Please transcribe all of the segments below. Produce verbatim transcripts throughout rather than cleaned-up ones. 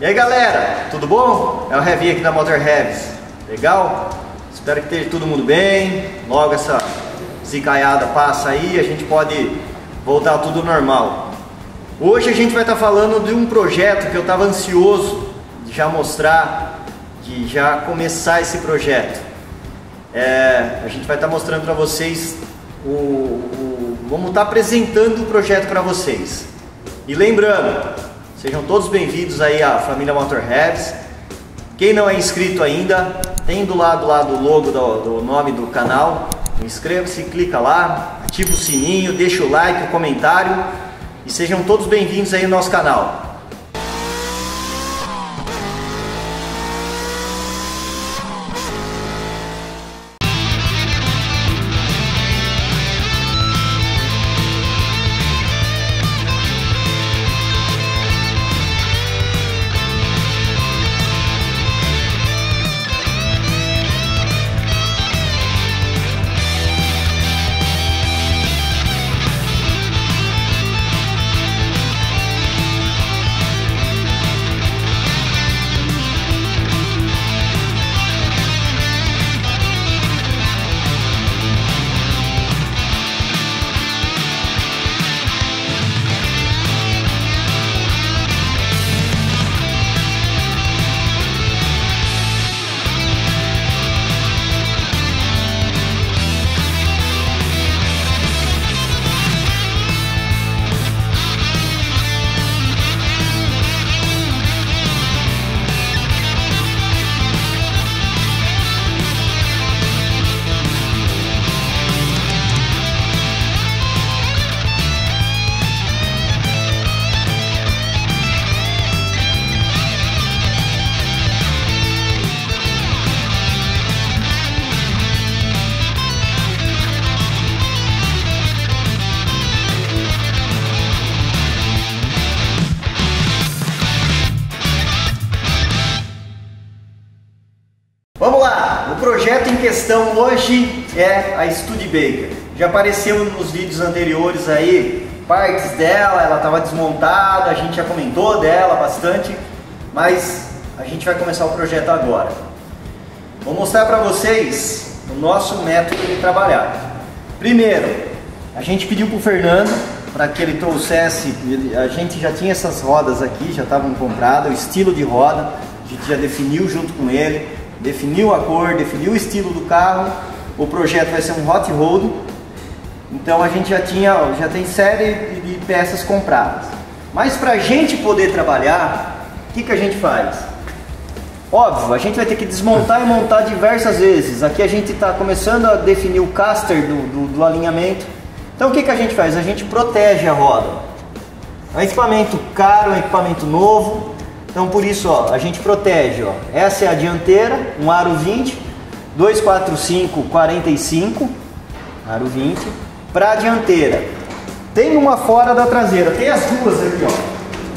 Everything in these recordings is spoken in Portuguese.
E aí galera, tudo bom? É o Heavy aqui da Motor Heavies. Legal? Espero que esteja todo mundo bem. Logo essa zicaiada passa aí, a gente pode voltar tudo normal. Hoje a gente vai estar falando de um projeto que eu estava ansioso de já mostrar, de já começar esse projeto. É, a gente vai estar mostrando para vocês, o, o, vamos estar apresentando o projeto para vocês. E lembrando, sejam todos bem-vindos aí à família Motor Heavies. Quem não é inscrito ainda, tem do lado lá do logo do, do nome do canal. Inscreva-se, clica lá, ativa o sininho, deixa o like, o comentário e sejam todos bem-vindos aí no nosso canal. Vamos lá, o projeto em questão hoje é a Studebaker. Já apareceu nos vídeos anteriores aí partes dela, ela estava desmontada, a gente já comentou dela bastante, mas a gente vai começar o projeto agora. Vou mostrar para vocês o nosso método de trabalhar. Primeiro, a gente pediu para o Fernando para que ele trouxesse, a gente já tinha essas rodas aqui, já estavam compradas, o estilo de roda, a gente já definiu junto com ele. Definiu a cor, definiu o estilo do carro. O projeto vai ser um hot rod. Então a gente já tinha, já tem série de peças compradas. Mas para a gente poder trabalhar, o que, que a gente faz? Óbvio, a gente vai ter que desmontar e montar diversas vezes. Aqui a gente está começando a definir o caster do, do, do alinhamento. Então o que, que a gente faz? A gente protege a roda. É um equipamento caro, um equipamento novo. Então por isso, ó, a gente protege, ó. Essa é a dianteira, um aro vinte, dois quatro cinco, quarenta e cinco, aro vinte, para a dianteira. Tem uma fora da traseira, tem as duas aqui, ó.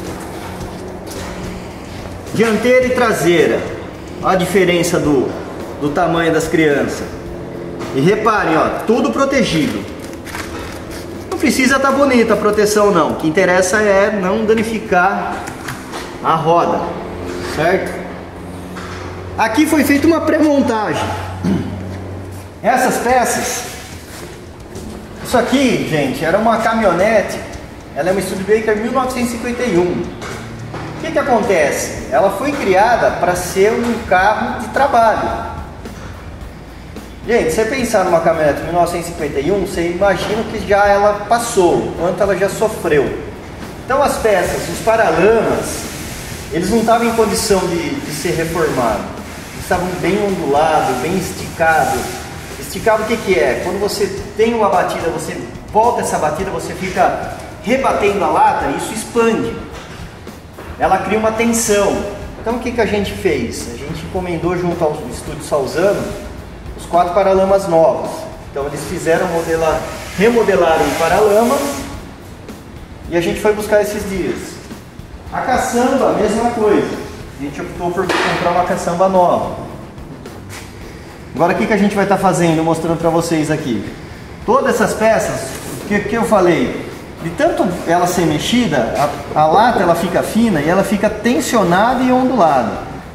Dianteira e traseira. Olha a diferença do, do tamanho das crianças. E reparem, ó, tudo protegido. Não precisa estar bonita a proteção não, o que interessa é não danificar a roda, certo? Aqui foi feita uma pré-montagem. Essas peças, isso aqui, gente, era uma caminhonete. Ela é uma Studebaker mil novecentos e cinquenta e um. O que que acontece? Ela foi criada para ser um carro de trabalho. Gente, se você pensar numa caminhonete mil novecentos e cinquenta e um, você imagina que já ela passou, quanto ela já sofreu. Então as peças, os paralamas, eles não estavam em condição de, de ser reformados. Eles estavam bem ondulados, bem esticados. Esticado o que que é? Quando você tem uma batida, você volta essa batida, você fica rebatendo a lata, isso expande. Ela cria uma tensão. Então o que que a gente fez? A gente encomendou junto ao Estúdio Salzano os quatro paralamas novos. Então eles fizeram modelar, remodelaram o paralama e a gente foi buscar esses dias. A caçamba, a mesma coisa. A gente optou por comprar uma caçamba nova. Agora o que, que a gente vai estar fazendo, mostrando para vocês aqui. Todas essas peças, o que, que eu falei? de tanto ela ser mexida, a, a lata ela fica fina e ela fica tensionada e ondulada.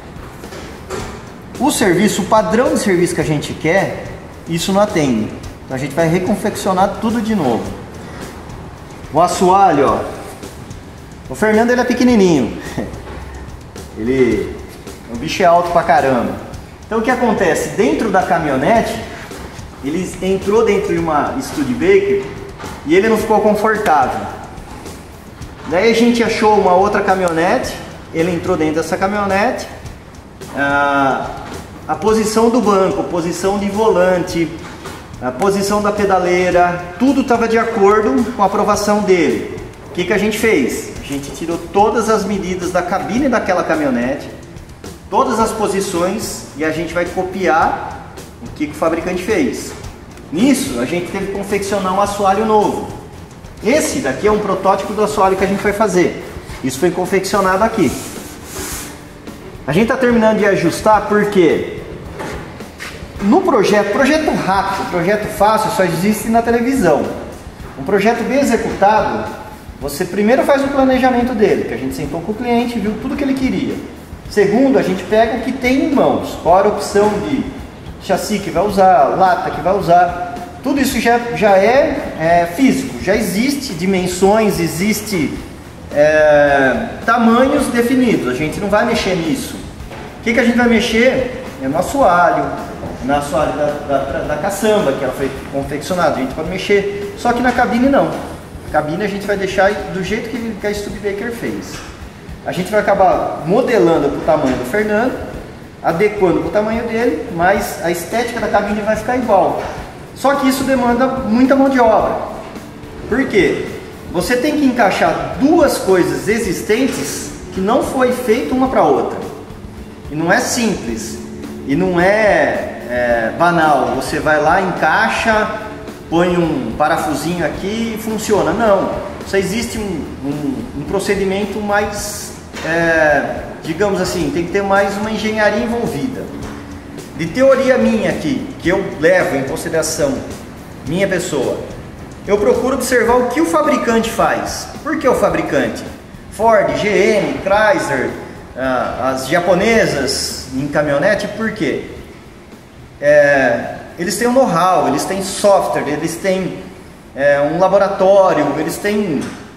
O serviço, o padrão de serviço que a gente quer, isso não atende. Então a gente vai reconfeccionar tudo de novo. O assoalho, ó. O Fernando ele é pequenininho. Ele, o bicho é alto pra caramba. Então o que acontece? Dentro da caminhonete, ele entrou dentro de uma Studebaker e ele não ficou confortável. Daí a gente achou uma outra caminhonete, ele entrou dentro dessa caminhonete. Ah, a posição do banco, a posição de volante, a posição da pedaleira, tudo estava de acordo com a aprovação dele. O que, que a gente fez? A gente tirou todas as medidas da cabine daquela caminhonete, todas as posições, e a gente vai copiar o que, que o fabricante fez. Nisso, a gente teve que confeccionar um assoalho novo. Esse daqui é um protótipo do assoalho que a gente vai fazer. Isso foi confeccionado aqui. A gente está terminando de ajustar porque no projeto, projeto rápido, projeto fácil só existe na televisão. Um projeto bem executado, você primeiro faz o planejamento dele, que a gente sentou com o cliente e viu tudo que ele queria. Segundo, a gente pega o que tem em mãos, qual a opção de chassi que vai usar, lata que vai usar. Tudo isso já, já é, é físico, já existe dimensões, existe é, tamanhos definidos, a gente não vai mexer nisso. O que, que a gente vai mexer? É no assoalho, no assoalho da, da, da caçamba, que ela foi confeccionada, a gente pode mexer, só que na cabine não. A cabine a gente vai deixar do jeito que, que a Studebaker fez. A gente vai acabar modelando para o tamanho do Fernando, adequando para o tamanho dele, mas a estética da cabine vai ficar igual. Só que isso demanda muita mão de obra. Por quê? Você tem que encaixar duas coisas existentes que não foi feito uma para outra. E não é simples. E não é, é banal. Você vai lá, encaixa, põe um parafusinho aqui e funciona. Não. Isso existe um, um, um procedimento mais, é, digamos assim, tem que ter mais uma engenharia envolvida. De teoria minha aqui, que eu levo em consideração minha pessoa, eu procuro observar o que o fabricante faz. Por que o fabricante? Ford, G M, Chrysler, ah, as japonesas em caminhonete, por quê? É, eles têm um know-how, eles têm software, eles têm é, um laboratório, eles têm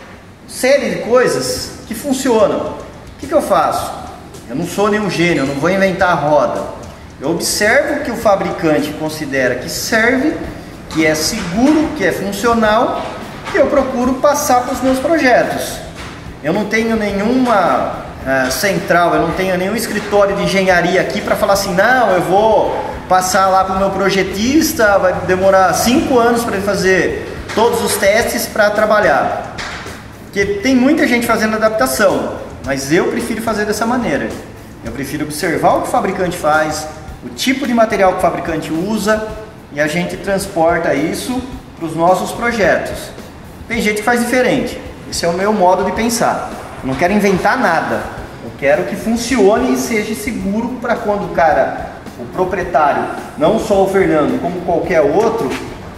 série de coisas que funcionam. O que, que eu faço? Eu não sou nenhum gênio, eu não vou inventar a roda. Eu observo o que o fabricante considera que serve, que é seguro, que é funcional, e eu procuro passar para os meus projetos. Eu não tenho nenhuma uh, central, eu não tenho nenhum escritório de engenharia aqui para falar assim, não, eu vou passar lá para o meu projetista, vai demorar cinco anos para ele fazer todos os testes para trabalhar. Porque tem muita gente fazendo adaptação, mas eu prefiro fazer dessa maneira. Eu prefiro observar o que o fabricante faz, o tipo de material que o fabricante usa, e a gente transporta isso para os nossos projetos. Tem gente que faz diferente. Esse é o meu modo de pensar. Eu não quero inventar nada. Eu quero que funcione e seja seguro para quando o cara, o proprietário, não só o Fernando, como qualquer outro,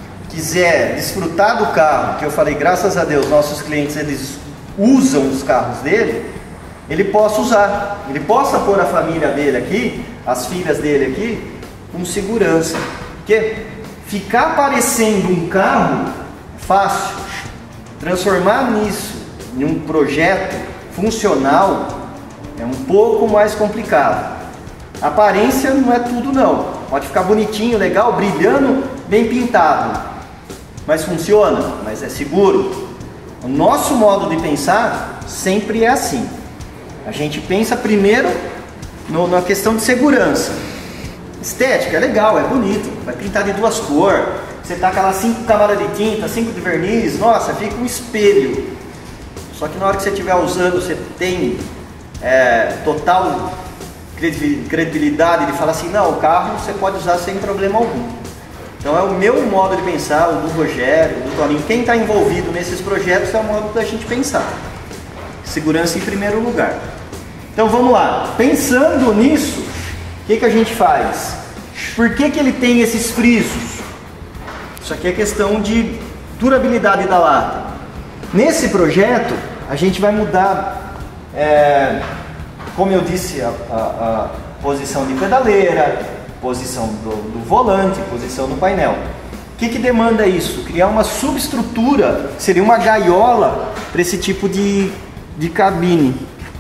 quiser desfrutar do carro, que eu falei, graças a Deus, nossos clientes eles usam os carros dele, ele possa usar, ele possa pôr a família dele aqui, as filhas dele aqui, com segurança. Porque ficar parecendo um carro é fácil, transformar nisso em um projeto funcional é um pouco mais complicado. A aparência não é tudo não, pode ficar bonitinho, legal, brilhando, bem pintado, mas funciona, mas é seguro. O nosso modo de pensar sempre é assim. A gente pensa primeiro no, na questão de segurança. Estética é legal, é bonito, vai pintar de duas cores, você taca lá cinco camadas de tinta, cinco de verniz, nossa, fica um espelho. Só que na hora que você estiver usando, você tem é, total credibilidade de falar assim, não, o carro você pode usar sem problema algum. Então é o meu modo de pensar, o do Rogério, do Toninho, quem está envolvido nesses projetos é o modo da gente pensar. Segurança em primeiro lugar. Então vamos lá, pensando nisso, o que, que a gente faz? Por que, que ele tem esses frisos? Isso aqui é questão de durabilidade da lata. Nesse projeto, a gente vai mudar, é, como eu disse, a, a, a posição de pedaleira, posição do, do volante, posição do painel. O que, que demanda isso? Criar uma subestrutura, seria uma gaiola para esse tipo de, de cabine.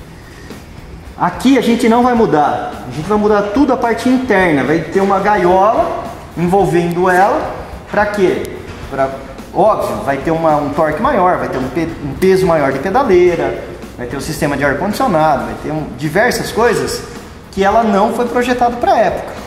Aqui a gente não vai mudar, a gente vai mudar tudo a parte interna, vai ter uma gaiola envolvendo ela, para quê? Pra, óbvio, vai ter uma, um torque maior, vai ter um, pe, um peso maior de pedaleira, vai ter um sistema de ar-condicionado, vai ter um, diversas coisas que ela não foi projetada para a época.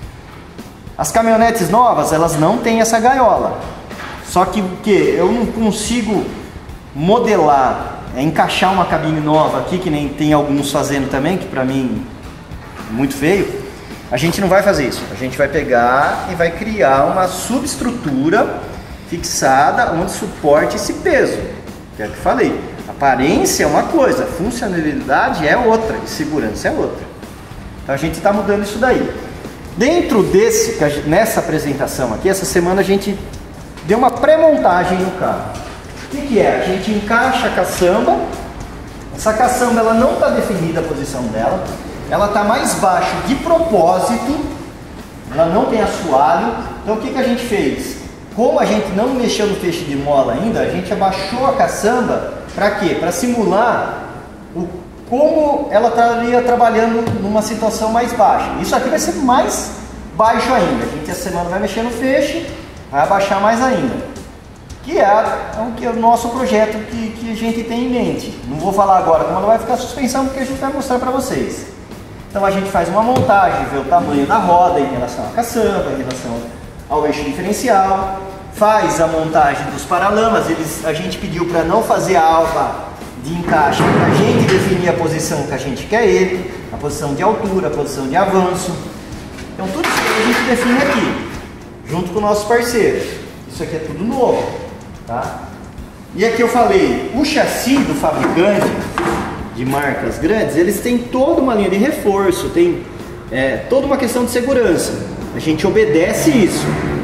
As caminhonetes novas, elas não têm essa gaiola. Só que o que? Eu não consigo modelar, é, encaixar uma cabine nova aqui, que nem tem alguns fazendo também, que pra mim é muito feio. A gente não vai fazer isso. A gente vai pegar e vai criar uma subestrutura fixada onde suporte esse peso. Que é o que eu falei. Aparência é uma coisa, funcionalidade é outra e segurança é outra. Então a gente está mudando isso daí. Dentro desse, nessa apresentação aqui, essa semana a gente deu uma pré-montagem no carro. O que, que é? A gente encaixa a caçamba. Essa caçamba ela não está definida a posição dela. Ela está mais baixo de propósito. Ela não tem assoalho. Então o que, que a gente fez? Como a gente não mexeu no feixe de mola ainda, a gente abaixou a caçamba. Para quê? Para simular o como ela estaria trabalhando numa situação mais baixa. Isso aqui vai ser mais baixo ainda. A gente essa semana vai mexer no feixe, vai abaixar mais ainda. Que é, o, que é o nosso projeto que, que a gente tem em mente. Não vou falar agora como ela vai ficar a suspensão, porque a gente vai mostrar para vocês. Então a gente faz uma montagem, vê o tamanho da roda em relação à caçamba, em relação ao eixo diferencial, faz a montagem dos paralamas. Eles, a gente pediu para não fazer a alva de encaixe, para a gente definir a posição que a gente quer ele, a posição de altura, a posição de avanço. Então tudo isso a gente define aqui, junto com nossos parceiros. Isso aqui é tudo novo, tá? E aqui eu falei, o chassi do fabricante de marcas grandes, eles têm toda uma linha de reforço, tem é, toda uma questão de segurança. A gente obedece isso.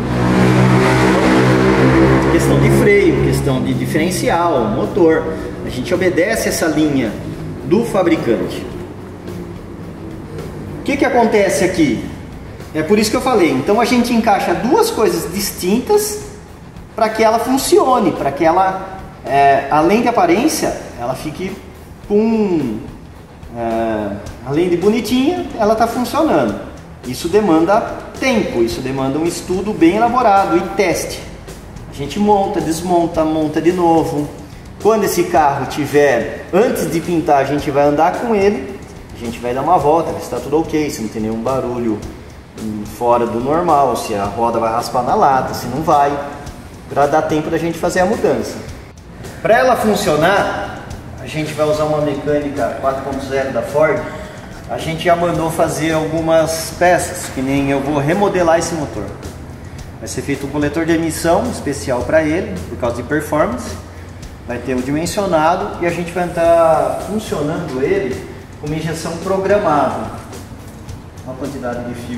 Questão de freio, questão de diferencial, motor. A gente obedece essa linha do fabricante. O que que acontece aqui? É por isso que eu falei. Então a gente encaixa duas coisas distintas para que ela funcione, para que ela, é, além de aparência, ela fique com, é, além de bonitinha, ela está funcionando. Isso demanda tempo, isso demanda um estudo bem elaborado e teste. A gente monta, desmonta, monta de novo. Quando esse carro tiver, antes de pintar, a gente vai andar com ele, a gente vai dar uma volta, ver se está tudo ok, se não tem nenhum barulho fora do normal, se a roda vai raspar na lata, se não vai, para dar tempo da gente fazer a mudança. Para ela funcionar, a gente vai usar uma mecânica quatro ponto zero da Ford. A gente já mandou fazer algumas peças, que nem eu vou remodelar esse motor. Vai ser feito um coletor de emissão especial para ele, por causa de performance. Vai ter o dimensionado e a gente vai estar funcionando ele com uma injeção programável. Uma quantidade de fio.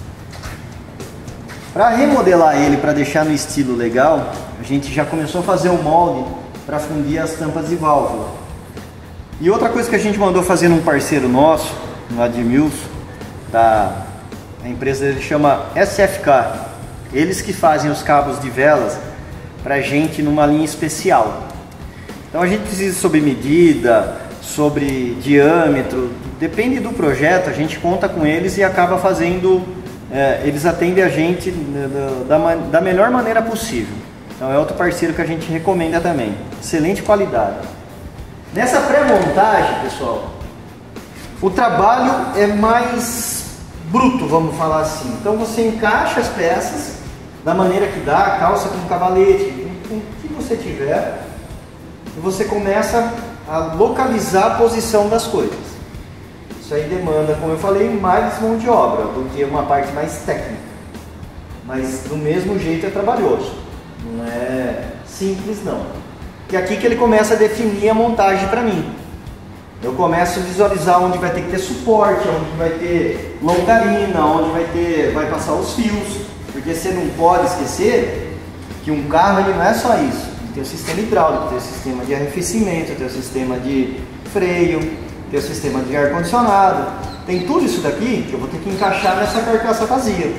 Para remodelar ele, para deixar no estilo legal, a gente já começou a fazer o molde para fundir as tampas de válvula. E outra coisa que a gente mandou fazer num parceiro nosso, no Admilson, da a empresa dele chama S F K. Eles que fazem os cabos de velas para a gente numa linha especial. Então a gente precisa sobre medida, sobre diâmetro, depende do projeto, a gente conta com eles e acaba fazendo, é, eles atendem a gente da, da, da melhor maneira possível. Então é outro parceiro que a gente recomenda também, excelente qualidade. Nessa pré-montagem, pessoal, o trabalho é mais bruto, vamos falar assim. Então você encaixa as peças da maneira que dá, calça com cavalete, com o que você tiver, e você começa a localizar a posição das coisas. Isso aí demanda, como eu falei, mais mão de obra do que uma parte mais técnica. Mas do mesmo jeito é trabalhoso, não é simples não. E aqui que ele começa a definir a montagem para mim. Eu começo a visualizar onde vai ter que ter suporte, onde vai ter longarina, onde vai ter, vai passar os fios, porque você não pode esquecer que um carro ele não é só isso. Ele tem o sistema hidráulico, tem o sistema de arrefecimento, tem o sistema de freio, tem o sistema de ar-condicionado. Tem tudo isso daqui que eu vou ter que encaixar nessa carcaça vazia.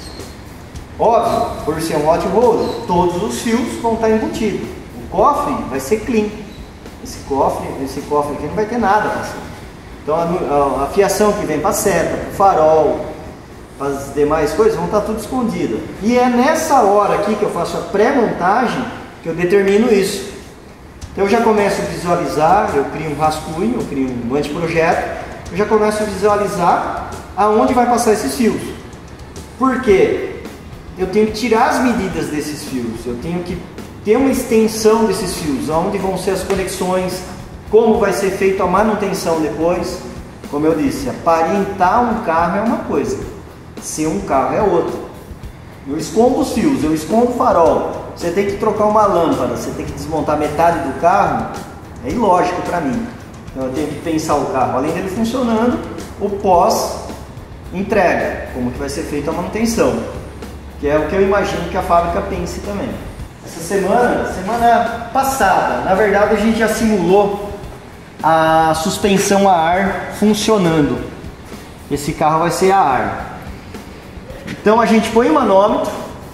Óbvio, por ser um hot roller, todos os fios vão estar embutidos. O cofre vai ser clean. Esse cofre, esse cofre aqui não vai ter nada para cima. Então a, a, a fiação que vem para a seta, para o farol, para as demais coisas, vão estar tudo escondidas. E é nessa hora aqui que eu faço a pré-montagem que eu determino isso. Então eu já começo a visualizar, eu crio um rascunho, eu crio um anteprojeto, eu já começo a visualizar aonde vai passar esses fios. Por quê? Eu tenho que tirar as medidas desses fios, eu tenho que ter uma extensão desses fios, aonde vão ser as conexões, como vai ser feita a manutenção depois. Como eu disse, aparentar um carro é uma coisa, ser um carro é outra. Eu escondo os fios, eu escondo o farol, você tem que trocar uma lâmpada, você tem que desmontar metade do carro, é ilógico para mim. Então eu tenho que pensar o carro, além dele funcionando, o pós-entrega, como que vai ser feita a manutenção, que é o que eu imagino que a fábrica pense também. Essa semana, semana passada, na verdade a gente já simulou a suspensão a ar funcionando. Esse carro vai ser a ar. Então a gente põe o manômetro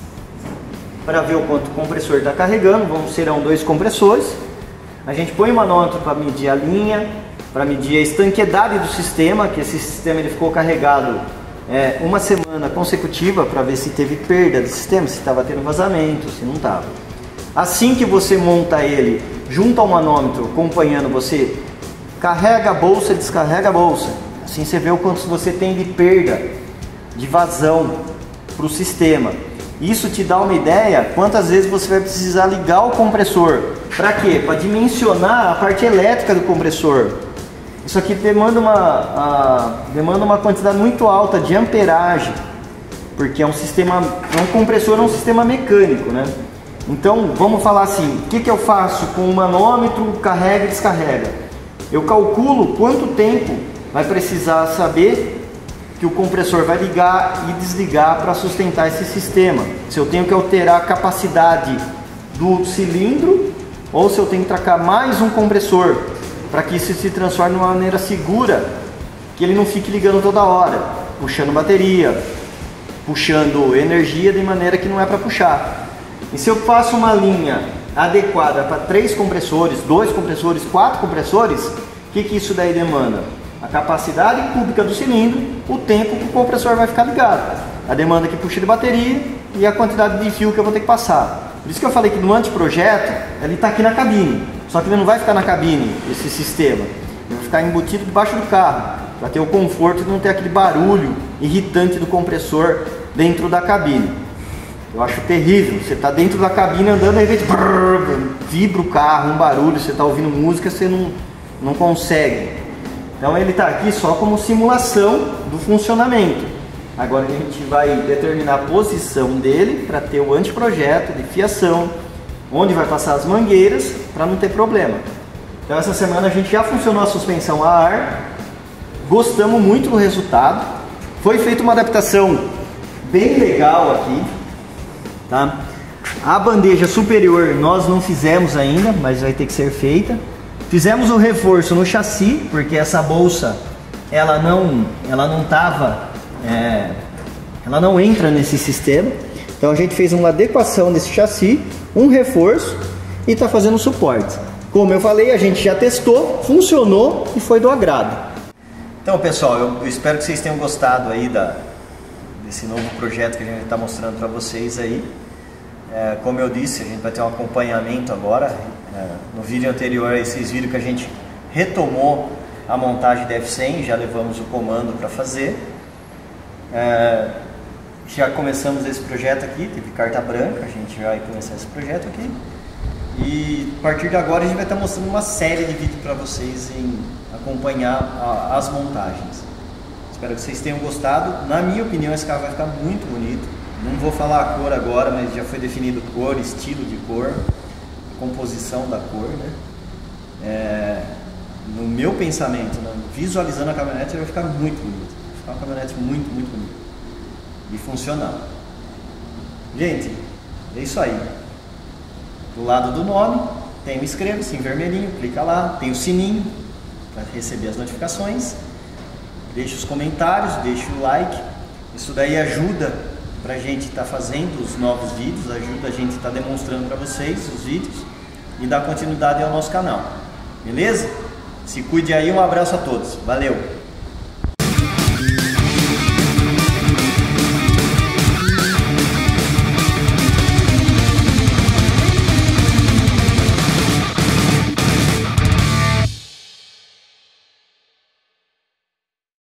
para ver o quanto o compressor está carregando. Vão, serão dois compressores. A gente põe o manômetro para medir a linha, para medir a estanqueidade do sistema, que esse sistema ele ficou carregado é, uma semana consecutiva para ver se teve perda do sistema, se estava tendo vazamento, se não estava. Assim que você monta ele junto ao manômetro, acompanhando, você carrega a bolsa, descarrega a bolsa. Assim você vê o quanto você tem de perda, de vazão para o sistema. Isso te dá uma ideia quantas vezes você vai precisar ligar o compressor. Para quê? Para dimensionar a parte elétrica do compressor. Isso aqui demanda uma, a, demanda uma quantidade muito alta de amperagem, porque é um sistema, um compressor é um sistema mecânico, né? Então vamos falar assim, o que, que eu faço com o manômetro, carrega e descarrega? Eu calculo quanto tempo vai precisar saber que o compressor vai ligar e desligar para sustentar esse sistema. Se eu tenho que alterar a capacidade do cilindro ou se eu tenho que trocar mais um compressor para que isso se transforme de uma maneira segura, que ele não fique ligando toda hora, puxando bateria, puxando energia de maneira que não é para puxar. E se eu faço uma linha adequada para três compressores, dois compressores, quatro compressores, o que, que isso daí demanda? A capacidade cúbica do cilindro, o tempo que o compressor vai ficar ligado, a demanda que puxa de bateria e a quantidade de fio que eu vou ter que passar. Por isso que eu falei que no anteprojeto ele está aqui na cabine, só que ele não vai ficar na cabine, esse sistema, ele vai ficar embutido debaixo do carro, para ter o conforto de não ter aquele barulho irritante do compressor dentro da cabine. Eu acho terrível, você está dentro da cabine andando, aí vez vibra o carro, um barulho, você está ouvindo música, você não, não consegue. Então ele está aqui só como simulação do funcionamento. Agora a gente vai determinar a posição dele para ter o anteprojeto de fiação, onde vai passar as mangueiras para não ter problema. Então essa semana a gente já funcionou a suspensão a ar, gostamos muito do resultado, foi feita uma adaptação bem legal aqui. Tá? A bandeja superior nós não fizemos ainda, mas vai ter que ser feita. Fizemos o reforço no chassi, porque essa bolsa ela não ela não tava, é, ela não entra nesse sistema. Então a gente fez uma adequação desse chassi, um reforço e está fazendo suporte. Como eu falei, a gente já testou, funcionou e foi do agrado. Então pessoal, eu, eu espero que vocês tenham gostado aí da esse novo projeto que a gente está mostrando para vocês aí. É, como eu disse, a gente vai ter um acompanhamento agora. É, no vídeo anterior aí vocês viram que a gente retomou a montagem da F cem, já levamos o comando para fazer. É, já começamos esse projeto aqui, teve carta branca, a gente vai começar esse projeto aqui. E a partir de agora a gente vai estar mostrando uma série de vídeos para vocês em acompanhar a, as montagens. Espero que vocês tenham gostado. Na minha opinião, esse carro vai ficar muito bonito. Não vou falar a cor agora, mas já foi definido cor, estilo de cor, composição da cor, né? É, no meu pensamento, né? Visualizando a caminhonete, vai ficar muito bonito. Vai ficar uma caminhonete muito, muito bonita e funcional. Gente, é isso aí. do lado do nome tem o inscreva-se em vermelhinho, clica lá, tem o sininho para receber as notificações, deixa os comentários, deixa o like, isso daí ajuda para a gente estar tá fazendo os novos vídeos, ajuda a gente estar tá demonstrando para vocês os vídeos e dar continuidade ao nosso canal, beleza? Se cuide aí, um abraço a todos, valeu!